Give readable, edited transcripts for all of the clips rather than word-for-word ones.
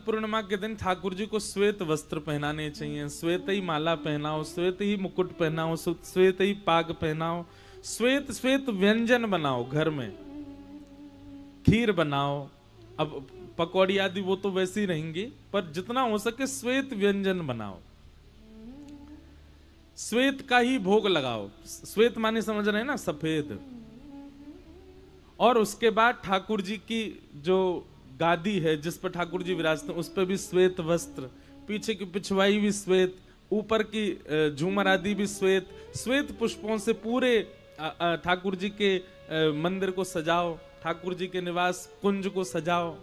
पूर्णिमा के दिन ठाकुर जी को श्वेत वस्त्र पहनाने चाहिए, श्वेत ही माला पहनाओ, श्वेत ही मुकुट पहनाओ, श्वेत ही पाग पहनाओ, श्वेत श्वेत व्यंजन बनाओ, घर में खीर बनाओ। अब पकौड़ी आदि वो तो वैसी ही रहेंगी, पर जितना हो सके श्वेत व्यंजन बनाओ, श्वेत का ही भोग लगाओ। श्वेत माने समझ रहे हैं ना, सफेद। और उसके बाद ठाकुर जी की जो गादी है जिस पर ठाकुर जी विराजते हैं, उस पर भी श्वेत वस्त्र, पीछे की पिछवाई भी श्वेत, ऊपर की झूमर आदि भी श्वेत, श्वेत पुष्पों से पूरे ठाकुर जी के मंदिर को सजाओ, ठाकुर जी के निवास कुंज को सजाओ।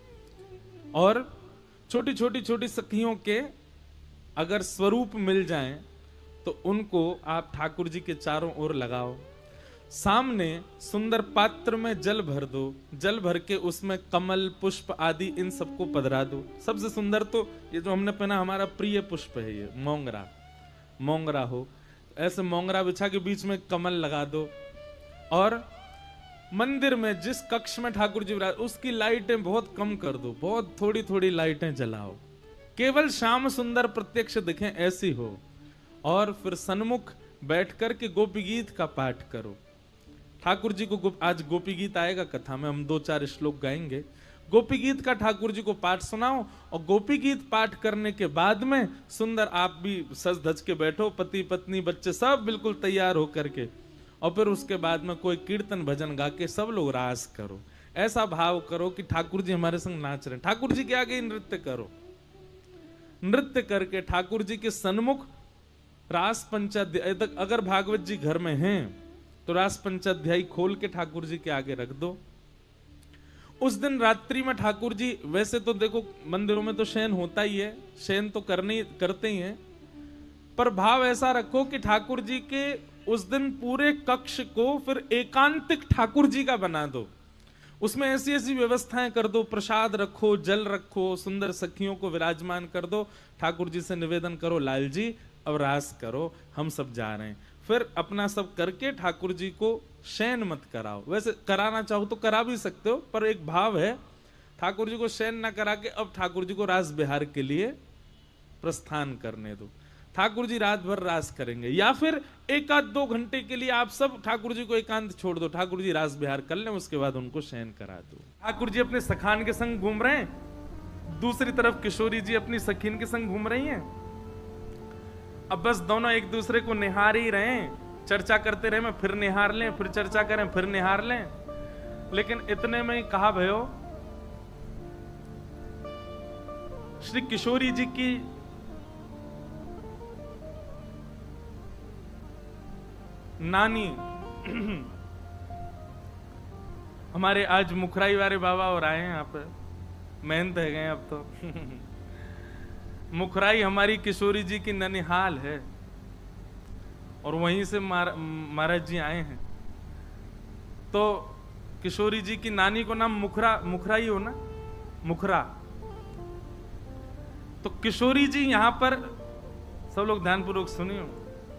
और छोटी छोटी छोटी सखियों के अगर स्वरूप मिल जाएं तो उनको आप ठाकुर जी के चारों ओर लगाओ। सामने सुंदर पात्र में जल भर दो, जल भर के उसमें कमल पुष्प आदि इन सबको पधरा दो। सबसे सुंदर तो ये जो हमने पहना हमारा प्रिय पुष्प है, ये मोंगरा, मोंगरा हो, ऐसे मोंगरा बिछा के बीच में कमल लगा दो। और मंदिर में जिस कक्ष में ठाकुर जी विराज उसकी लाइटें बहुत कम कर दो, बहुत थोड़ी थोड़ी लाइटें जलाओ, केवल श्याम सुंदर प्रत्यक्ष दिखें ऐसी हो। और फिर सन्मुख बैठ कर के गोपी गीत का पाठ करो। ठाकुर जी को आज गोपी गीत आएगा कथा में, हम 2-4 श्लोक गाएंगे। गोपी गीत का ठाकुर जी को पाठ सुनाओ, और गोपी गीत पाठ करने के बाद में सुंदर आप भी सज धज के बैठो, पति पत्नी बच्चे सब बिल्कुल तैयार होकर के, और फिर उसके बाद में कोई कीर्तन भजन गा के सब लोग रास करो। ऐसा भाव करो कि ठाकुर जी हमारे संग नाच रहे हैं, ठाकुर जी के आगे नृत्य करो। नृत्य करके ठाकुर जी के सन्मुख रास पंचाध्याय तक, अगर भागवत जी घर में हैं तो रास पंचाध्यायी खोल के ठाकुर जी के आगे रख दो। उस दिन रात्रि में ठाकुर जी, वैसे तो देखो मंदिरों में तो शयन होता ही है, शयन तो करते ही हैं, पर भाव ऐसा रखो कि ठाकुर जी के उस दिन पूरे कक्ष को फिर एकांतिक ठाकुर जी का बना दो। उसमें ऐसी ऐसी व्यवस्थाएं कर दो, प्रसाद रखो, जल रखो, सुंदर सखियों को विराजमान कर दो। ठाकुर जी से निवेदन करो, लाल जी अब रास करो, हम सब जा रहे हैं। फिर अपना सब करके ठाकुर जी को शयन मत कराओ। वैसे कराना चाहो तो करा भी सकते हो, पर एक भाव है ठाकुर जी को शयन ना करा के अब ठाकुर जी को रास बिहार के लिए प्रस्थान करने दो। ठाकुर जी रात भर रास करेंगे, या फिर 1-2 घंटे के लिए आप सब ठाकुर जी को एकांत छोड़ दो, ठाकुर जी रास बिहार कर लें, उसके बाद उनको शयन करा दो। ठाकुर जी अपने सखान के संग घूम रहे हैं, दूसरी तरफ किशोरी जी अपनी सखीन के संग घूम रही हैं। अब बस दोनों एक दूसरे को निहार ही रहे, चर्चा करते रहे, मैं फिर निहार लें, फिर चर्चा करें, फिर निहार लें। लेकिन इतने में ही कहा भयो श्री किशोरी जी की नानी हमारे आज मुखराई वाले बाबा और आए हैं यहाँ पे, मेहनत है गए अब तो मुखराई हमारी किशोरी जी की ननिहाल है, और वहीं से महाराज जी आए हैं। तो किशोरी जी की नानी को नाम मुखराई हो ना, मुखरा। तो किशोरी जी यहां पर, सब लोग ध्यानपूर्वक सुनिए,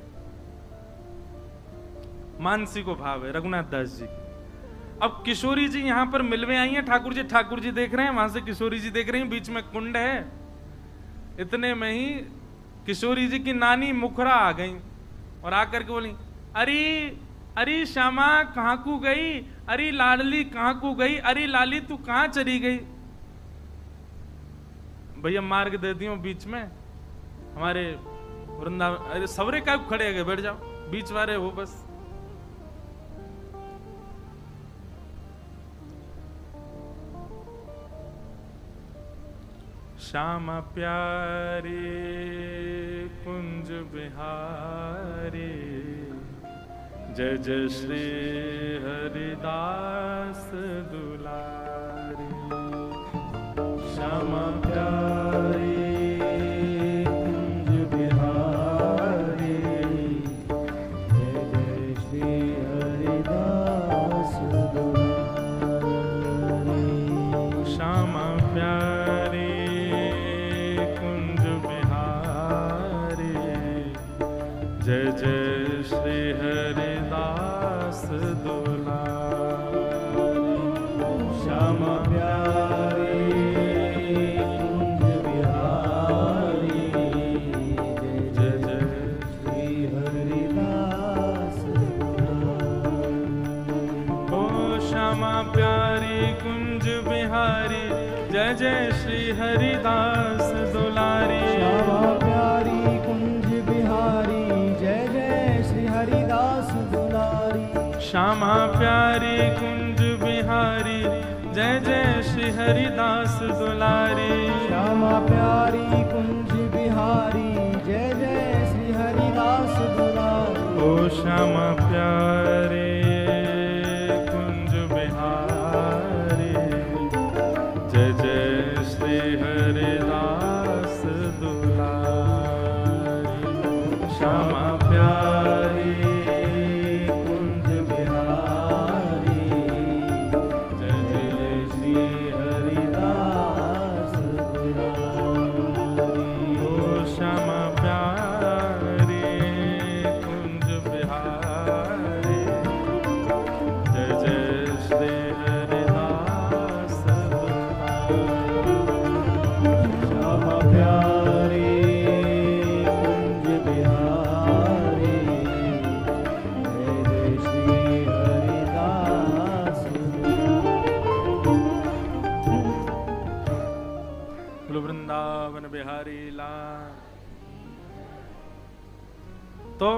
मानसी को भाव है रघुनाथ दास जी की। अब किशोरी जी यहां पर मिलवे आई हैं, ठाकुर जी देख रहे हैं, वहां से किशोरी जी देख रही हैं, बीच में कुंड है। इतने में ही किशोरी जी की नानी मुखरा आ गई और आकर के बोली, अरे अरे श्यामा कहाँ को गई, अरे लाडली कहाँ को गई, अरे लाली तू कहाँ चली गई। भैया मार्ग दे दियो बीच में, हमारे वृंदावन, अरे सवरे का खड़े गए, बैठ जाओ, बीच वाले हो बस। श्यामा प्यारे कुंज बिहारी, जय जय श्री हरिदास दुलारी। श्यामा प्यारे कुंज बिहारी, जय जय श्री हरिदास दुलारी। श्यामा प्यारे जय जय श्री हरिदास दुलारी। श्यामा प्यारे कुंज जय श्री हरिदास दुलारी। श्यामा प्यारी कुंज बिहारी जय जय श्री हरिदास दुलारी। श्यामा प्यारी कुंज बिहारी जय जय श्री हरिदास दुलारी। श्यामा प्यारी कुंज बिहारी जय जय श्री हरिदास दुलारी। ओ श्यामा प्यारे कुंज बिहारी जय जय श्री हरिदास दुलारी। श्यामा प्यारी कुंज बिहारी जय जय श्री हरिदास दुलारी। ओ श्यामा प्यारी कुंज बिहारी जय जय श्री हरिदास दुलारी। श्यामा प्यारी कुंज बिहारी जय जय श्री हरिदास बोलो वृंदावन बिहारी लाल। तो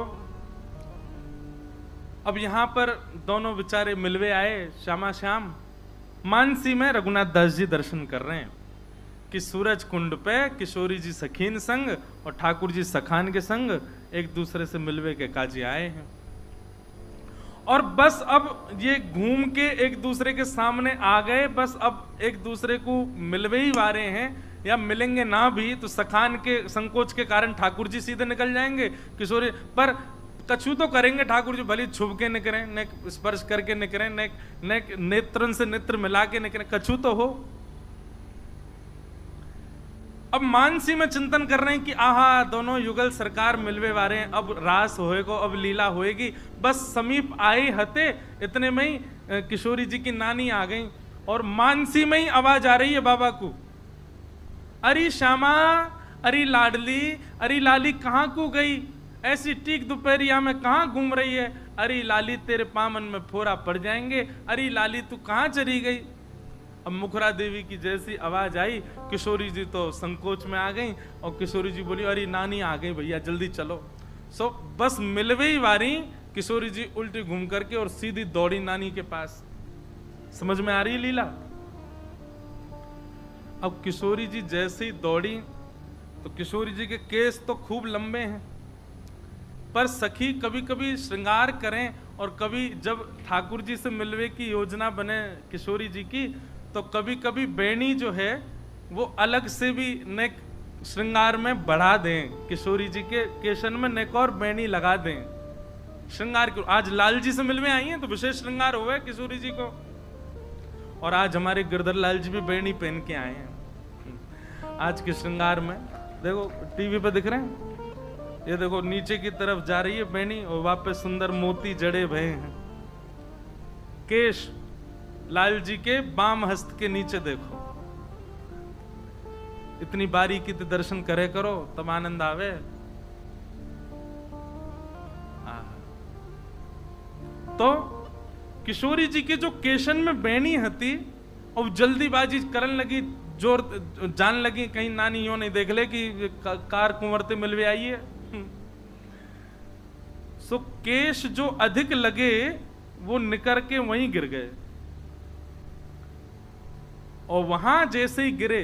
अब यहां पर दोनों बेचारे मिलवे आए श्यामा श्याम। मानसी में रघुनाथ दास जी दर्शन कर रहे हैं कि सूरज कुंड पे किशोरी जी सखीन संग और ठाकुर जी सखान के संग एक दूसरे से मिलवे के काजी आए हैं। और बस अब ये घूम के एक दूसरे के सामने आ गए, बस अब एक दूसरे को मिलवे ही वारे हैं, या मिलेंगे ना भी तो सखान के संकोच के कारण ठाकुर जी सीधे निकल जाएंगे। किशोरी पर कछु तो करेंगे ठाकुर जी, भले छुप के निकले, ने स्पर्श करके निकले, ने नेत्रन से नेत्र मिला के निकले, कछु तो हो। अब मानसी में चिंतन कर रहे हैं कि आहा दोनों युगल सरकार मिलवे वारे हैं, अब रास होएगो, अब लीला होएगी। बस समीप आए हते इतने में ही किशोरी जी की नानी आ गई और मानसी में ही आवाज आ रही है बाबा को, अरे श्यामा, अरे लाडली, अरे लाली कहाँ को गई, ऐसी टीक दोपहरिया में कहाँ घूम रही है, अरे लाली तेरे पामन में फोरा पड़ जाएंगे, अरे लाली तू कहाँ चली गई। अब मुखरा देवी की जैसी आवाज आई, किशोरी जी तो संकोच में आ गई और किशोरी जी बोली अरे नानी आ गई भैया जल्दी चलो। सो बस मिलवे ही वारी किशोरी जी उल्टी घूम करके और सीधी दौड़ी नानी के पास। समझ में आ रही है लीला। अब किशोरी जी जैसे ही दौड़ी तो किशोरी जी के केस तो खूब लंबे हैं, पर सखी कभी कभी श्रृंगार करें और कभी जब ठाकुर जी से मिलवे की योजना बने किशोरी जी की, तो कभी कभी बेणी जो है वो अलग से भी नेक श्रृंगार में बढ़ा दें, किशोरी जी के केशन में नेक और बेणी लगा दें श्रृंगार को। आज लाल जी से मिलवे आई हैं तो विशेष श्रृंगार हुआ है किशोरी जी को, और आज हमारे गिरधर लाल जी भी बेणी पहन के आए हैं। आज के श्रृंगार में देखो टीवी पे दिख रहे हैं, ये देखो नीचे की तरफ जा रही है बेणी और वापस सुंदर मोती जड़े भये हैं। केश लाल जी के बाम हस्त के नीचे देखो, इतनी बारीकी से दर्शन करे करो तब आनंद आवे। तो किशोरी जी के जो केशन में बेणी हती और जल्दीबाजी करन लगी, जोर जान लगी कहीं नानी यो नहीं देख ले कि कार कुंवरते मिलवे आई है। सो केश जो अधिक लगे वो निकर के वहीं गिर गए, और वहां जैसे ही गिरे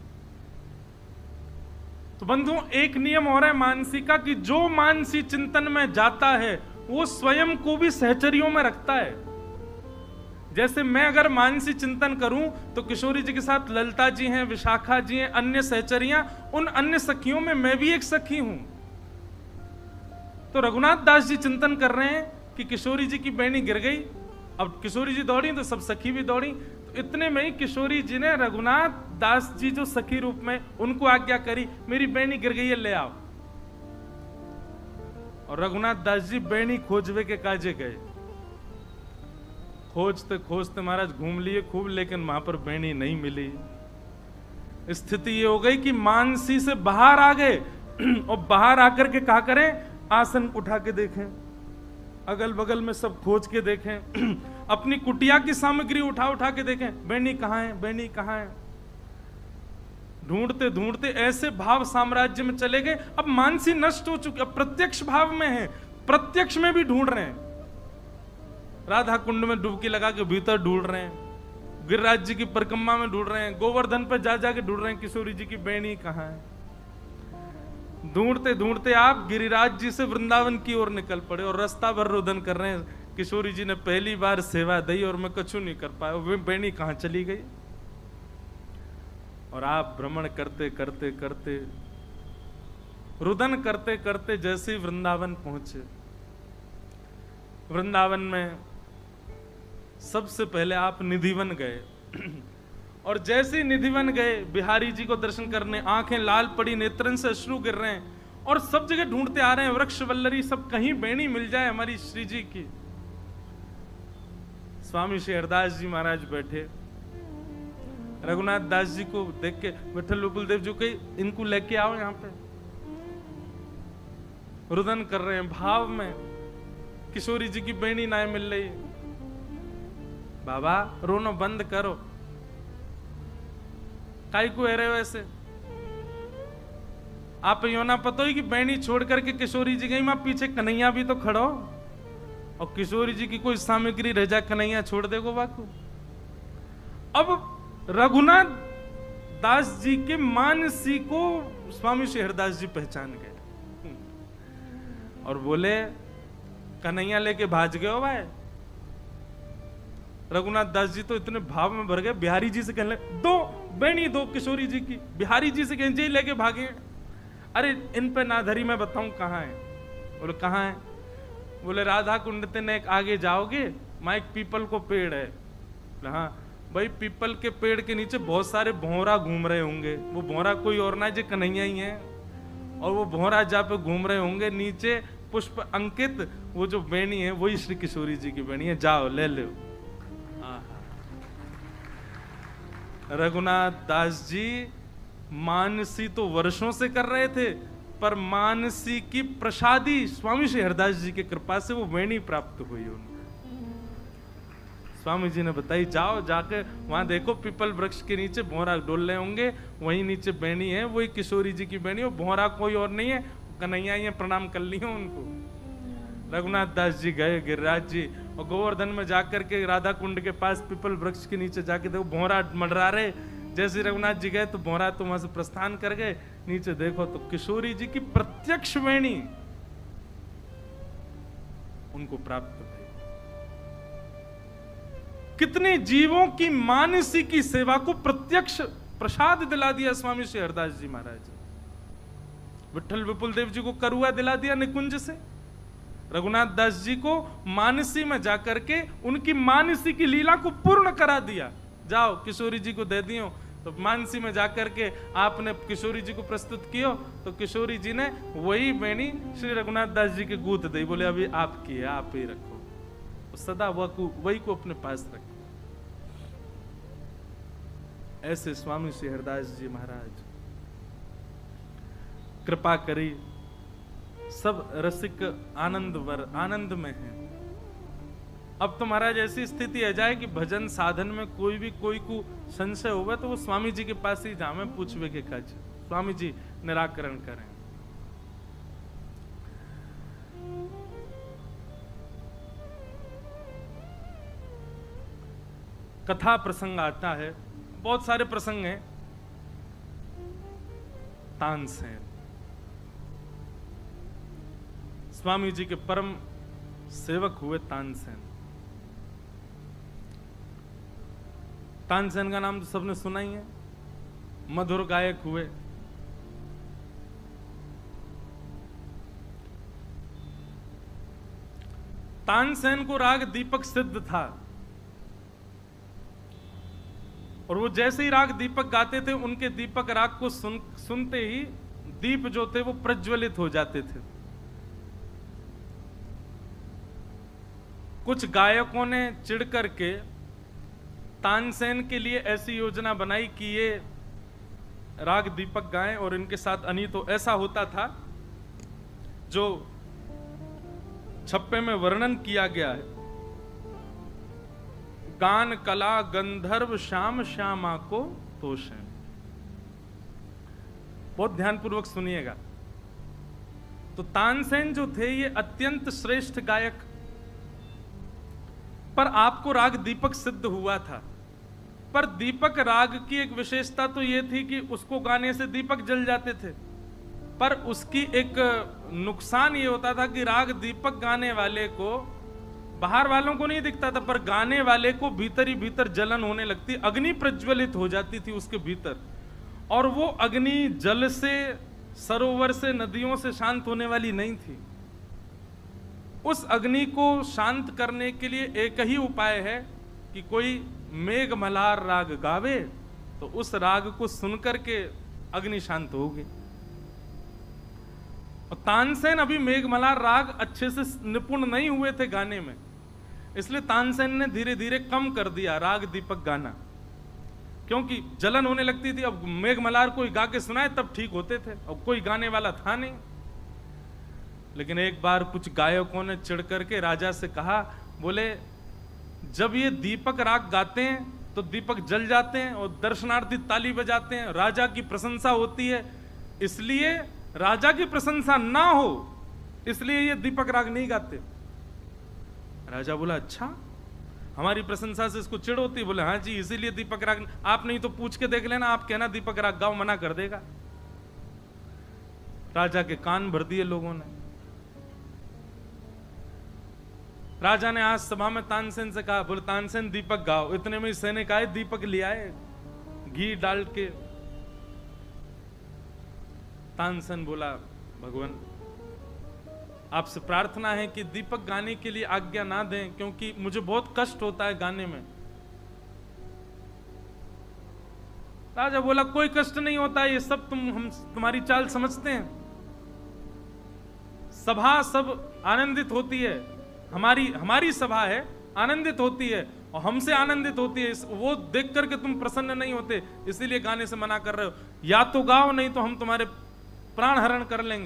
तो बंधुओं एक नियम हो रहा है मानसी का कि जो मानसी चिंतन में जाता है वो स्वयं को भी सहचरियों में रखता है। जैसे मैं अगर मानसी चिंतन करूं तो किशोरी जी के साथ ललिता जी हैं, विशाखा जी हैं, अन्य सहचरियां, उन अन्य सखियों में मैं भी एक सखी हूं। तो रघुनाथ दास जी चिंतन कर रहे हैं कि किशोरी जी की बेणी गिर गई, अब किशोरी जी दौड़ी तो सब सखी भी दौड़ी। तो इतने में ही किशोरी जी ने रघुनाथ दास जी जो सखी रूप में उनको आज्ञा करी, मेरी बेणी गिर गई है ले आओ। और रघुनाथ दास जी बेणी खोजवे के काजे गए। खोजते खोजते महाराज घूम लिए खूब, लेकिन वहां पर बेणी नहीं मिली। स्थिति ये हो गई कि मानसी से बाहर आ गए और बाहर आकर के क्या करें, आसन उठा के देखें, अगल बगल में सब खोज के देखें, अपनी कुटिया की सामग्री उठा उठा के देखें, बेणी कहाँ है, बेणी कहाँ है। ढूंढते ढूंढते ऐसे भाव साम्राज्य में चले गए, अब मानसी नष्ट हो चुकी, अब प्रत्यक्ष भाव में है, प्रत्यक्ष में भी ढूंढ रहे हैं। राधा कुंड में डुबकी लगा के भीतर ढूंढ रहे हैं, गिरिराज जी की परिक्रमा में ढूंढ रहे हैं, गोवर्धन पर जा जाके ढूंढ रहे हैं किशोरी जी की बेणी कहाँ है। ढूंढते ढूंढते आप गिरिराज जी से वृंदावन की ओर निकल पड़े और रास्ता भर रोदन कर रहे हैं, किशोरी जी ने पहली बार सेवा दी और मैं कछु नहीं कर पाया, वे बेणी कहाँ चली गई। और आप भ्रमण करते करते करते, रुदन करते करते जैसे ही वृंदावन पहुंचे, वृंदावन में सबसे पहले आप निधिवन गए और जैसे ही निधिवन गए, बिहारी जी को दर्शन करने, आंखें लाल पड़ी, नेत्रन से अश्रु गिर रहे हैं और सब जगह ढूंढते आ रहे हैं, वृक्ष वल्लरी सब, कहीं बेणी मिल जाए हमारी श्री जी की। स्वामी श्री हरदास जी महाराज बैठे, रघुनाथ दास जी को देख के विठल विपुल देव जी कही इनको लेके आओ यहाँ पे। रुदन कर रहे हैं भाव में, किशोरी जी की बेणी ना मिल रही। बाबा रोना बंद करो, काई को रहे हो ऐसे, आप यो ना पता ही कि बेणी छोड़ करके किशोरी जी गई, मां पीछे कन्हैया भी तो खड़ो, और किशोरी जी की कोई सामग्री रह जाए कन्हैया छोड़ देगो बाकू। अब रघुनाथ दास जी के मानसी को स्वामी श्री हरदास जी पहचान गए और बोले कन्हैया लेके भाज गए हो भाई। रघुनाथ दास जी तो इतने भाव में भर गए, बिहारी जी से कहने दो बेणी दो किशोरी जी की, बिहारी जी से कहने जी लेके भागे। अरे इन पे नाधरी मैं बताऊं कहाँ है। बोले कहाँ है? बोले राधा कुंड ने एक आगे जाओगे, वहां एक पीपल को पेड़ है। हाँ भाई, पीपल के पेड़ के नीचे बहुत सारे भौरा घूम रहे होंगे, वो भौरा कोई और ना जो कन्हैया ही है, और वो भौरा जहाँ पे घूम रहे होंगे नीचे पुष्प अंकित वो जो बेणी है वही श्री किशोरी जी की बेणी है, जाओ ले लो। रघुनाथ दास जी मानसी तो वर्षों से कर रहे थे, पर मानसी की प्रसादी स्वामी श्री हरदास जी की कृपा से वो बेणी प्राप्त हुई उनको। स्वामी जी ने बताई जाओ जाके वहां देखो पीपल वृक्ष के नीचे भौरा डोल रहे होंगे, वही नीचे बेणी है, वही किशोरी जी की बेणी, भौरा कोई और नहीं है, कन्हैया ही प्रणाम कर लियो उनको। रघुनाथ दास जी गए गिरिराज जी और गोवर्धन में जाकर के राधा कुंड के पास पीपल वृक्ष के नीचे जाके देखो भौरा मंडरा रहे। जैसे रघुनाथ जी गए तो भौरा तो वहां से प्रस्थान कर गए, नीचे देखो तो किशोरी जी की प्रत्यक्ष वेणी उनको प्राप्त हुई। कितने जीवों की मानसी की सेवा को प्रत्यक्ष प्रसाद दिला दिया स्वामी श्री हरदास जी महाराज। विठल विपुल देव जी को करुआ दिला दिया निकुंज से, रघुनाथ दास जी को मानसी में जाकर के उनकी मानसी की लीला को पूर्ण करा दिया। जाओ किशोरी जी को दे दियो, तो मानसी में जाकर के आपने किशोरी जी को प्रस्तुत किया, तो किशोरी जी ने वही बेणी श्री रघुनाथ दास जी के गूंथ दी, बोले अभी आपकी है, आप ही रखो, सदा वही को अपने पास रखो। ऐसे स्वामी श्री हरदास जी महाराज कृपा करी, सब रसिक आनंद में है। अब तो महाराज ऐसी स्थिति आ जाए कि भजन साधन में कोई भी कोई को संशय होगा तो वो स्वामी जी के पास ही जामे पूछवे के काज, स्वामी जी निराकरण करें। कथा प्रसंग आता है, बहुत सारे प्रसंग हैं। तानसेन स्वामी जी के परम सेवक हुए तानसेन। तानसेन का नाम तो सबने सुना ही है, मधुर गायक हुए। तानसेन को राग दीपक सिद्ध था, और वो जैसे ही राग दीपक गाते थे, उनके दीपक राग को सुनते ही दीप जो थे वो प्रज्वलित हो जाते थे। कुछ गायकों ने चिढ़ करके तानसेन के लिए ऐसी योजना बनाई कि ये राग दीपक गाएं और इनके साथ अनी। तो ऐसा होता था, जो छप्पे में वर्णन किया गया है, गान कला गंधर्व श्याम श्यामा को तोषें। बहुत ध्यानपूर्वक सुनिएगा। तो तानसेन जो थे ये अत्यंत श्रेष्ठ गायक, पर आपको राग दीपक सिद्ध हुआ था। पर दीपक राग की एक विशेषता तो ये थी कि उसको गाने से दीपक जल जाते थे, पर उसकी एक नुकसान ये होता था कि राग दीपक गाने वाले को बाहर वालों को नहीं दिखता था, पर गाने वाले को भीतर ही भीतर जलन होने लगती, अग्नि प्रज्वलित हो जाती थी उसके भीतर, और वो अग्नि जल से, सरोवर से, नदियों से शांत होने वाली नहीं थी। उस अग्नि को शांत करने के लिए एक ही उपाय है कि कोई मेघ मल्हार राग गावे, तो उस राग को सुनकर के अग्नि शांत होगी। और तानसेन अभी मेघ मल्हार राग अच्छे से निपुण नहीं हुए थे गाने में, इसलिए तानसेन ने धीरे धीरे कम कर दिया राग दीपक गाना, क्योंकि जलन होने लगती थी। अब मेघ मल्हार कोई गा के सुनाए तब ठीक होते थे, और कोई गाने वाला था नहीं। लेकिन एक बार कुछ गायकों ने चिढ़ करके राजा से कहा, बोले जब ये दीपक राग गाते हैं तो दीपक जल जाते हैं और दर्शनार्थी ताली बजाते हैं, राजा की प्रशंसा होती है, इसलिए राजा की प्रशंसा ना हो इसलिए ये दीपक राग नहीं गाते। राजा बोला अच्छा, हमारी प्रशंसा से इसको चिढ़ होती? बोले हाँ जी, इसीलिए दीपक राग। आप नहीं तो पूछ के देख लेना, आप कहना दीपक राग गाओ, मना कर देगा। राजा के कान भर दिए लोगों ने। राजा ने आज सभा में तानसेन से कहा, बोले तानसेन दीपक गाओ। इतने में सैनिक आए, दीपक ले आए घी डाल के। तानसेन बोला, भगवान आपसे प्रार्थना है कि दीपक गाने के लिए आज्ञा ना दें, क्योंकि मुझे बहुत कष्ट होता है गाने में। राजा बोला कोई कष्ट नहीं होता है, ये सब हम तुम्हारी चाल समझते हैं। सभा सब आनंदित होती है, हमारी सभा है, आनंदित होती है और हमसे आनंदित होती है, वो देख करके तुम प्रसन्न नहीं होते, इसीलिए गाने से मना कर रहे हो। या तो गाओ, नहीं तो हम तुम्हारे प्राण हरण कर लेंगे।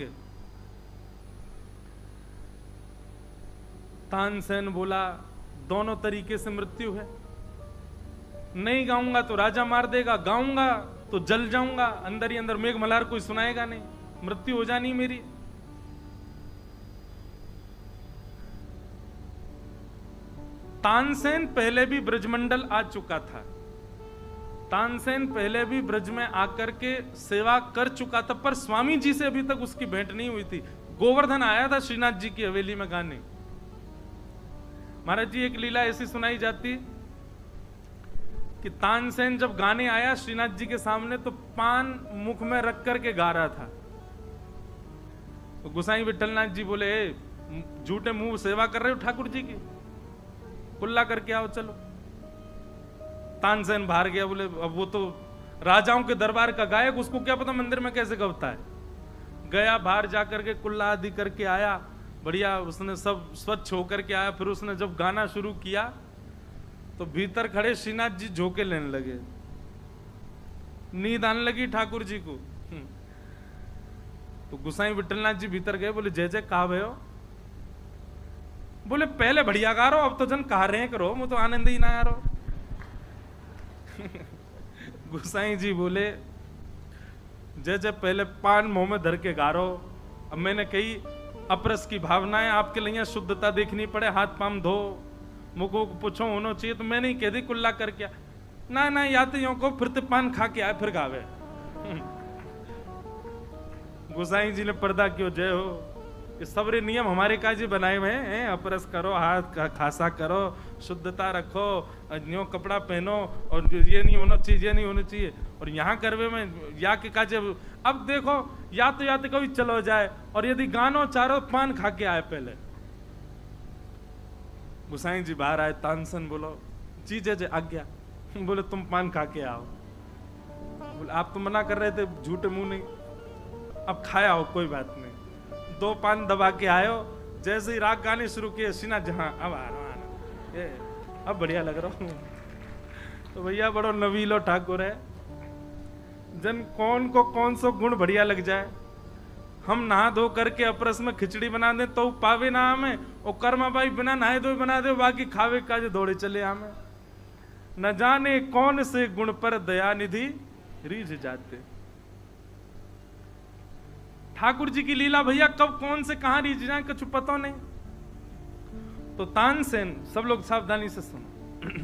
तानसेन बोला दोनों तरीके से मृत्यु है, नहीं गाऊंगा तो राजा मार देगा, गाऊंगा तो जल जाऊंगा, अंदर ही अंदर मेघ मल्हार कोई सुनाएगा नहीं, मृत्यु हो जानी मेरी। तानसेन पहले भी ब्रजमंडल आ चुका था, तानसेन पहले भी ब्रज में आकर के सेवा कर चुका था, पर स्वामी जी से अभी तक उसकी भेंट नहीं हुई थी। गोवर्धन आया था श्रीनाथ जी की हवेली में गाने। महाराज जी एक लीला ऐसी सुनाई जाती कि तानसेन जब गाने आया श्रीनाथ जी के सामने तो पान मुख में रख करके गा रहा था। तो गोसाई विठलनाथ जी बोले झूठे मुंह सेवा कर रहे हो ठाकुर जी की, कुल्ला करके आओ चलो। तानसेन बाहर गया, बोले अब वो तो राजाओं के दरबार का गायक, उसको क्या पता मंदिर में कैसे गवता है। गया बाहर जाकर के कुल्ला आदि करके आया, बढ़िया उसने सब स्वच्छ होकर के आया। फिर उसने जब गाना शुरू किया तो भीतर खड़े श्रीनाथ जी झोंके लेने लगे, नींद आने लगी ठाकुर जी को। तो गोसाई विठलनाथ जी भीतर गए, बोले जय जय कहा भयो? बोले पहले बढ़िया गा रहो, अब तो जन कहा रहे करो, वो तो आनंद ही ना आ रहो। गोसाई जी बोले जय जय पहले पान मुंह में धर के गा रहो, अब मैंने कही अपरस की भावनाएं आपके लिए शुद्धता देखनी पड़े, हाथ पाम धो, मुखो पूछो होना चाहिए, तो मैंने ही कह दी कुल्ला करके ना ना, या तो यो को फिर तो पान खा के आए फिर गावे। गोसाई जी ने पर्दा क्यों जय हो, ये सबरे नियम हमारे काजी बनाए हुए हैं, अपरस करो, हाथ खासा करो, शुद्धता रखो, न्यो कपड़ा पहनो, और ये नहीं होना चाहिए, ये नहीं होना चाहिए। और यहाँ करवे में या के काजे अब देखो, या तो कभी चलो जाए, और यदि गानो चारो पान खा के आए पहले। गोसाई जी बाहर आए, तानसेन बोलो जी जय जय आज्ञा। बोले तुम पान खा के आओ। बोले आप तो मना कर रहे थे, झूठे मुंह नहीं, अब खाया हो कोई बात नहीं। 2 पान दबा के आयो, जैसे ही राग गाने शुरू किए सीना जहां अब आ रहा है, अब बढ़िया लग रहा हूं। तो भैया बड़ो नवीलो ठाकुर है, जन कौन को कौन सो गुण बढ़िया लग जाए। हम नहा धो करके अपरस में खिचड़ी बना दे तो पावे ना हमें, और कर्मा भाई बिना नहाए धोए बना दे, बाकी खावे का जो दौड़े चले हमें। न जाने कौन से गुण पर दया निधि रीझ जाते। ठाकुर जी की लीला भैया कब कौन से कहां रीझ जाए कुछ पता नहीं। तो तानसेन, सब लोग सावधानी से सुनो।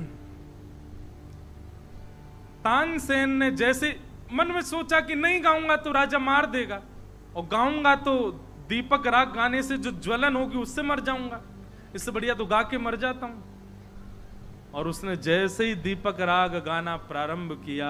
तानसेन ने जैसे मन में सोचा कि नहीं गाऊंगा तो राजा मार देगा, और गाऊंगा तो दीपक राग गाने से जो ज्वलन होगी उससे मर जाऊंगा, इससे बढ़िया तो गा के मर जाता हूं। और उसने जैसे ही दीपक राग गाना प्रारंभ किया,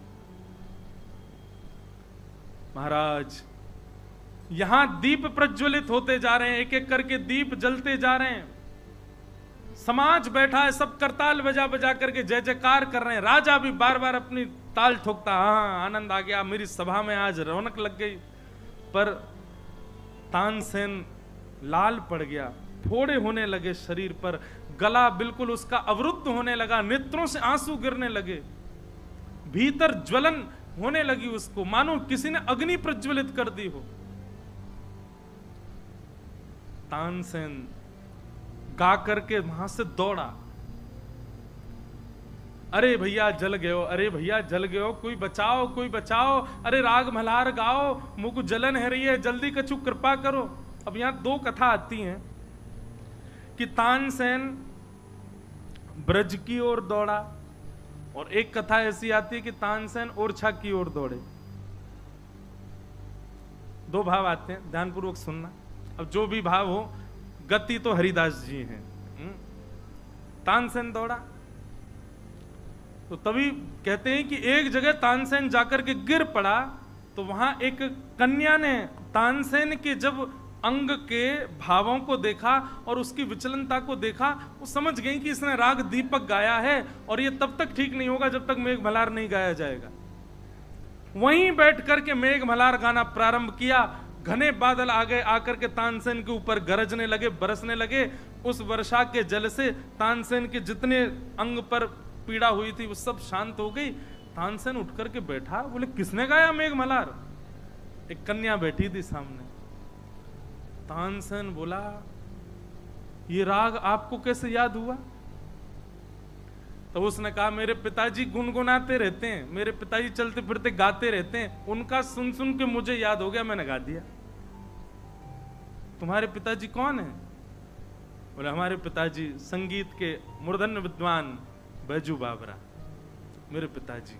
महाराज यहां दीप प्रज्वलित होते जा रहे हैं, एक एक करके दीप जलते जा रहे हैं। समाज बैठा है, सब करताल बजा बजा करके जय जयकार कर रहे हैं। राजा भी बार बार अपनी ताल ठोकता, हाँ आनंद आ गया, मेरी सभा में आज रौनक लग गई। पर तानसेन लाल पड़ गया, फोड़े होने लगे शरीर पर, गला बिल्कुल उसका अवरुद्ध होने लगा, नेत्रों से आंसू गिरने लगे, भीतर ज्वलन होने लगी उसको, मानो किसी ने अग्नि प्रज्वलित कर दी हो। तानसेन गा करके वहां से दौड़ा, अरे भैया जल गयो, अरे भैया जल गयो, कोई बचाओ कोई बचाओ, अरे राग मल्हार गाओ, मुझको जलन है रही है, जल्दी कछु कृपा करो। अब यहां दो कथा आती हैं कि तानसेन ब्रज की ओर दौड़ा, और एक कथा ऐसी आती है कि तानसेन ओरछा की ओर दौड़े। दो भाव आते हैं, ध्यानपूर्वक सुनना। अब जो भी भाव हो, गति तो हरिदास जी हैं। तानसेन दौड़ा तो तभी कहते हैं कि एक जगह तानसेन जाकर के गिर पड़ा, तो वहां एक कन्या ने तानसेन के जब अंग के भावों को देखा और उसकी विचलनता को देखा, वो समझ गई कि इसने राग दीपक गाया है, और ये तब तक ठीक नहीं होगा जब तक मेघ मल्हार नहीं गाया जाएगा। वहीं बैठ करके मेघ मल्हार गाना प्रारंभ किया। घने बादल आ गए, आकर के तानसेन के ऊपर गरजने लगे, बरसने लगे। उस वर्षा के जल से तानसेन के जितने अंग पर पीड़ा हुई थी वो सब शांत हो गई। तानसेन उठ करके बैठा, बोले किसने गाया मेघ मल्हार? एक कन्या बैठी थी सामने। तानसेन बोला, ये राग आपको कैसे याद हुआ? तो उसने कहा, मेरे पिताजी गुनगुनाते रहते हैं, मेरे पिताजी चलते फिरते गाते रहते हैं, उनका सुन सुन के मुझे याद हो गया, मैंने गा दिया। तुम्हारे पिताजी कौन है? बोले हमारे पिताजी संगीत के मूर्धन्य विद्वान बैजू बाबरा, मेरे पिताजी।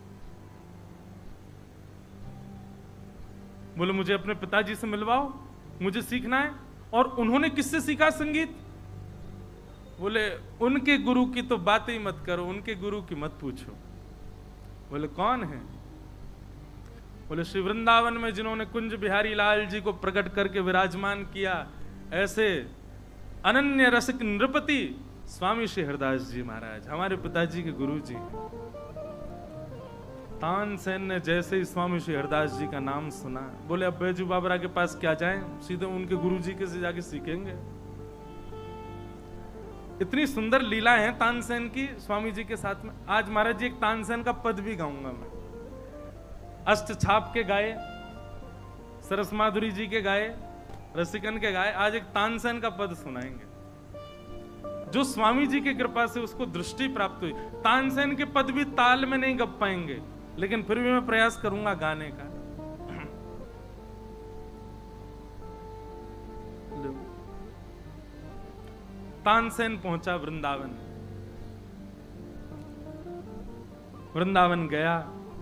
बोले मुझे अपने पिताजी से मिलवाओ, मुझे सीखना है। और उन्होंने किससे सीखा संगीत? बोले उनके गुरु की तो बात ही मत करो, उनके गुरु की मत पूछो। बोले कौन है? बोले श्री वृंदावन में जिन्होंने कुंज बिहारी लाल जी को प्रकट करके विराजमान किया, ऐसे अनन्य रसिक नृपति स्वामी श्री हरदास जी महाराज, हमारे पिताजी के गुरु जी। तानसेन ने जैसे ही स्वामी श्री हरदास जी का नाम सुना, बोले अब बैजू बाबरा के पास क्या जाएं, सीधे उनके गुरु जी के से जाके सीखेंगे। इतनी सुंदर लीला है तानसेन की स्वामी जी के साथ में। आज महाराज जी एक तानसेन का पद भी गाऊंगा मैं। अष्ट छाप के गाए, सरस माधुरी जी के गाए, रसिकन के गाए, आज एक तानसेन का पद सुनाएंगे, जो स्वामी जी की कृपा से उसको दृष्टि प्राप्त हुई। तानसेन के पद भी ताल में नहीं गप पाएंगे, लेकिन फिर भी मैं प्रयास करूंगा गाने का। तानसेन पहुंचा वृंदावन। वृंदावन गया,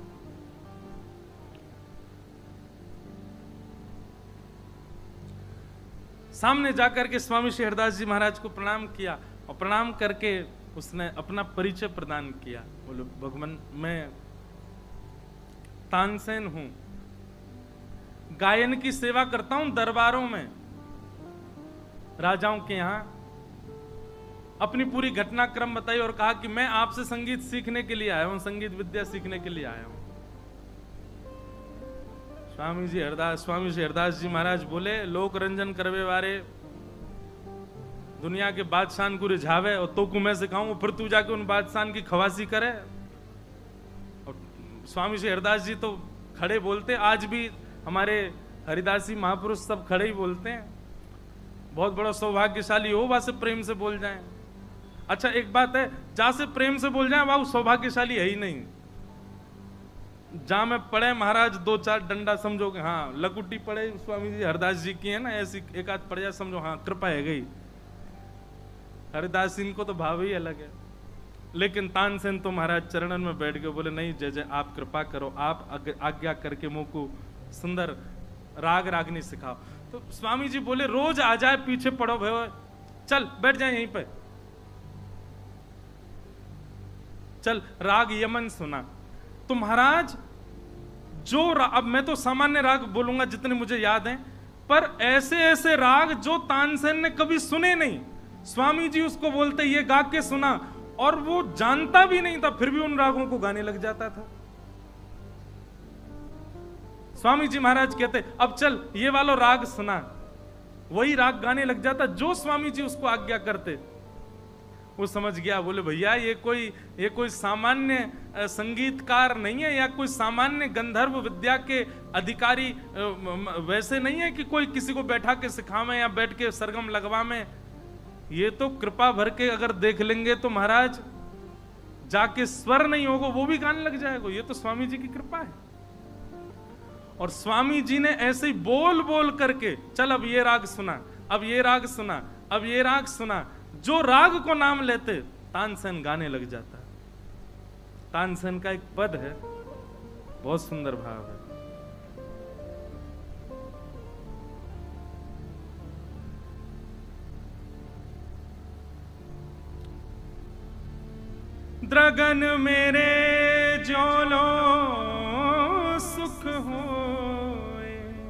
सामने जाकर के स्वामी श्री हरदास जी महाराज को प्रणाम किया, और प्रणाम करके उसने अपना परिचय प्रदान किया। बोलो भगवान, मैं तानसेन हूं, गायन की सेवा करता हूं दरबारों में, राजाओं के यहां। अपनी पूरी घटनाक्रम बताई और कहा कि मैं आपसे संगीत सीखने के लिए आया हूं, संगीत विद्या सीखने के लिए आया हूं। स्वामी श्री हरदास जी महाराज बोले, लोक रंजन करवे वारे, दुनिया के बादशाह को रिझावे और तो को मैं सिखाऊं, फिर तू जाके उन बादशाह की खवासी करे। और स्वामी श्री हरदास जी तो खड़े बोलते, आज भी हमारे हरिदासी महापुरुष सब खड़े ही बोलते हैं। बहुत बड़ा सौभाग्यशाली हो वहां से प्रेम से बोल जाए। अच्छा एक बात है, जहां से प्रेम से बोल जाए वहां सौभाग्यशाली है ही नहीं। जहां में पड़े महाराज 2-4 डंडा समझोगे, हाँ लकुटी पड़े स्वामी जी हरदास जी की है ना, ऐसी एक आध पड़ जाए समझो हाँ कृपा है गई। हरिदास इनको तो भाव ही अलग है। लेकिन तानसेन तो महाराज चरणन में बैठ के बोले नहीं जय जय आप कृपा करो, आप आज्ञा करके मुझ को सुंदर राग रागनी सिखाओ। तो स्वामी जी बोले रोज आ जाए पीछे पड़ो भय, चल बैठ जाए यहीं पे, चल राग यमन सुना। तो महाराज जो अब मैं तो सामान्य राग बोलूंगा जितने मुझे याद हैं, पर ऐसे ऐसे राग जो तानसेन ने कभी सुने नहीं, स्वामी जी उसको बोलते ये गा के सुना, और वो जानता भी नहीं था फिर भी उन रागों को गाने लग जाता था। स्वामी जी महाराज कहते अब चल ये वाला राग सुना, वही राग गाने लग जाता जो स्वामी जी उसको आज्ञा करते। वो समझ गया, बोले भैया ये कोई सामान्य संगीतकार नहीं है या कोई सामान्य गंधर्व विद्या के अधिकारी वैसे नहीं है कि कोई किसी को बैठा के सिखावे या बैठ के सरगम लगवावे। ये तो कृपा भर के अगर देख लेंगे तो महाराज जाके स्वर नहीं होगा वो भी गाने लग जाएगा। ये तो स्वामी जी की कृपा है। और स्वामी जी ने ऐसे ही बोल बोल करके चल अब ये राग सुना, अब ये राग सुना, अब ये राग सुना, जो राग को नाम लेते तानसेन गाने लग जाता। तानसेन का एक पद है, बहुत सुंदर भाव है। द्रगन मेरे जोलो सुख होए।